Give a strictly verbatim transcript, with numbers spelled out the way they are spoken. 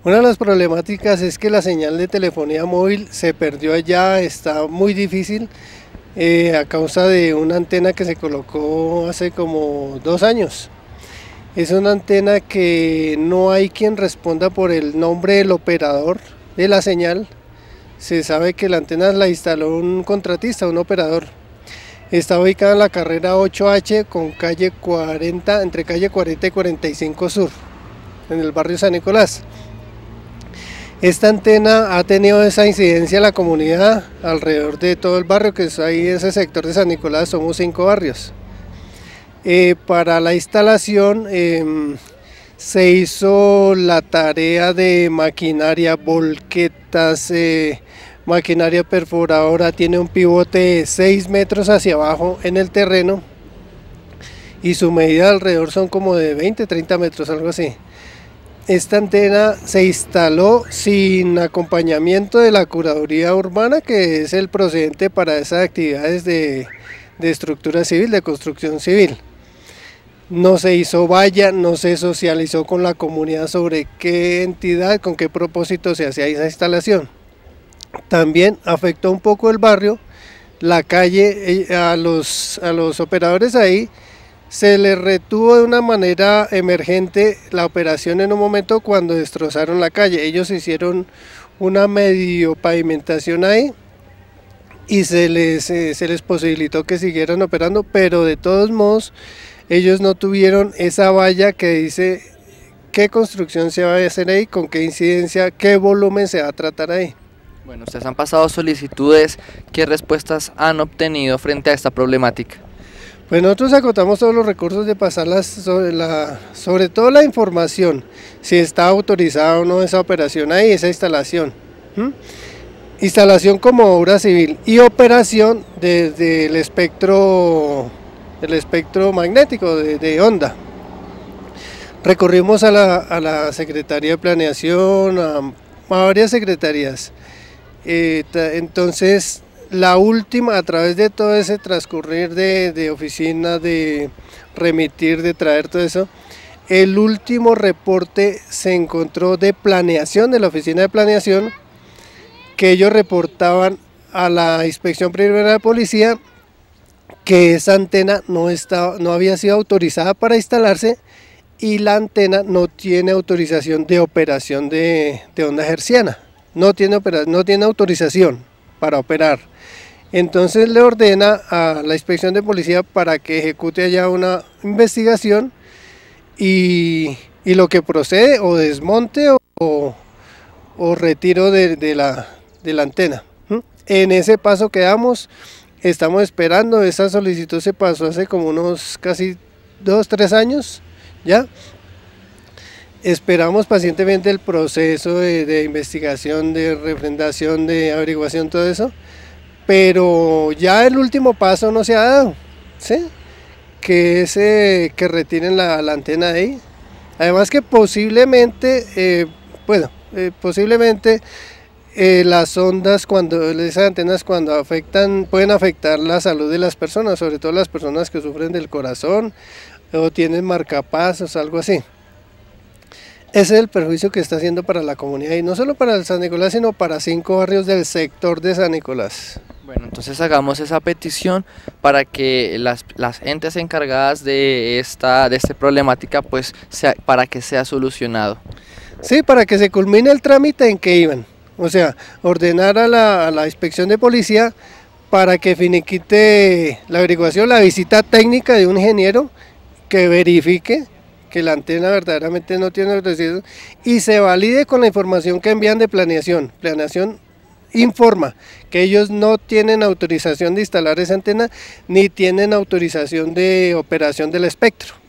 Una de las problemáticas es que la señal de telefonía móvil se perdió allá, está muy difícil eh, a causa de una antena que se colocó hace como dos años. Es una antena que no hay quien responda por el nombre del operador de la señal. Se sabe que la antena la instaló un contratista, un operador. Está ubicada en la carrera ocho H con calle cuarenta, entre calle cuarenta y cuarenta y cinco Sur, en el barrio San Nicolás. Esta antena ha tenido esa incidencia en la comunidad alrededor de todo el barrio, que es ahí ese sector de San Nicolás, somos cinco barrios. Eh, para la instalación eh, se hizo la tarea de maquinaria, volquetas, eh, maquinaria perforadora, tiene un pivote de seis metros hacia abajo en el terreno y su medida alrededor son como de veinte, treinta metros, algo así. Esta antena se instaló sin acompañamiento de la curaduría urbana, que es el procedente para esas actividades de, de estructura civil, de construcción civil. No se hizo valla, no se socializó con la comunidad sobre qué entidad, con qué propósito se hacía esa instalación. También afectó un poco el barrio, la calle, a los, a los operadores ahí se les retuvo de una manera emergente la operación en un momento cuando destrozaron la calle. Ellos hicieron una medio pavimentación ahí y se les, eh, se les posibilitó que siguieran operando, pero de todos modos ellos no tuvieron esa valla que dice qué construcción se va a hacer ahí, con qué incidencia, qué volumen se va a tratar ahí. Bueno, ustedes han pasado solicitudes, ¿qué respuestas han obtenido frente a esta problemática? Pues nosotros acotamos todos los recursos de pasarlas sobre, la, sobre todo la información, si está autorizada o no esa operación ahí, esa instalación. ¿Mm? Instalación como obra civil y operación desde el espectro, el espectro magnético de, de onda. Recurrimos a la, a la Secretaría de Planeación, a, a varias secretarías. Eh, entonces, la última, a través de todo ese transcurrir de, de oficina, de remitir, de traer todo eso, el último reporte se encontró de planeación, de la oficina de planeación, que ellos reportaban a la inspección primera de policía que esa antena no, estaba, no había sido autorizada para instalarse y la antena no tiene autorización de operación de, de onda hertziana, no tiene, no tiene autorización para operar. Entonces le ordena a la inspección de policía para que ejecute allá una investigación y, y lo que procede o desmonte o, o, o retiro de, de, la, de la antena. ¿Mm? En ese paso quedamos, estamos esperando, esa solicitud se pasó hace como unos casi dos, tres años ya. Esperamos pacientemente el proceso de, de investigación, de refrendación, de averiguación, todo eso. Pero ya el último paso no se ha dado, ¿sí? Que es eh, que retiren la, la antena de ahí. Además que posiblemente, eh, bueno, eh, posiblemente eh, las ondas, cuando esas antenas cuando afectan, pueden afectar la salud de las personas, sobre todo las personas que sufren del corazón o tienen marcapasos, algo así. Ese es el perjuicio que está haciendo para la comunidad y no solo para el San Nicolás, sino para cinco barrios del sector de San Nicolás. Bueno, entonces hagamos esa petición para que las, las entes encargadas de esta, de esta problemática, pues, sea, para que sea solucionado. Sí, para que se culmine el trámite en que iban, o sea, ordenar a la, a la inspección de policía para que finiquite la averiguación, la visita técnica de un ingeniero que verifique que la antena verdaderamente no tiene autorización y se valide con la información que envían de planeación. Planeación informa que ellos no tienen autorización de instalar esa antena ni tienen autorización de operación del espectro.